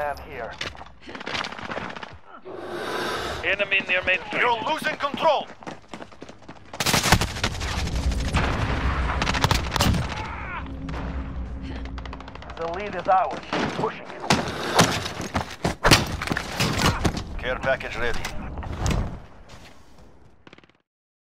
man here. Enemy near main street. You're losing control. The lead is ours. Pushing it. Care package ready.